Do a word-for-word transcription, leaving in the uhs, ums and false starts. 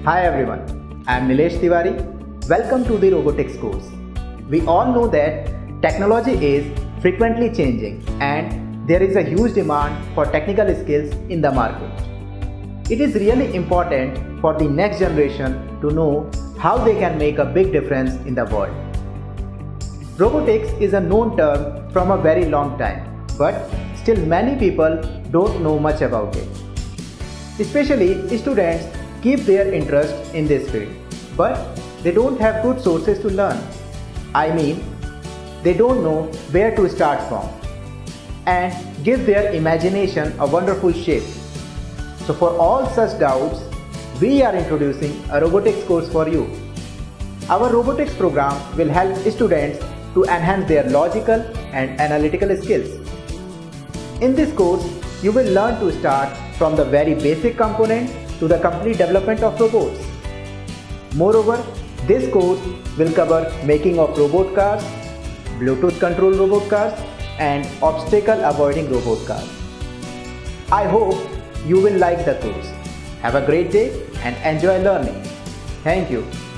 Hi everyone, I am Nilesh Tiwari. Welcome to the Robotics course. We all know that technology is frequently changing and there is a huge demand for technical skills in the market. It is really important for the next generation to know how they can make a big difference in the world. Robotics is a known term from a very long time, but still many people don't know much about it. Especially students keep their interest in this field, but they don't have good sources to learn. I mean, they don't know where to start from and give their imagination a wonderful shape. So for all such doubts, we are introducing a robotics course for you. Our robotics program will help students to enhance their logical and analytical skills. In this course, you will learn to start from the very basic component to the complete development of robots. Moreover, this course will cover making of robot cars, Bluetooth controlled robot cars, and obstacle avoiding robot cars. I hope you will like the course. Have a great day and enjoy learning. Thank you.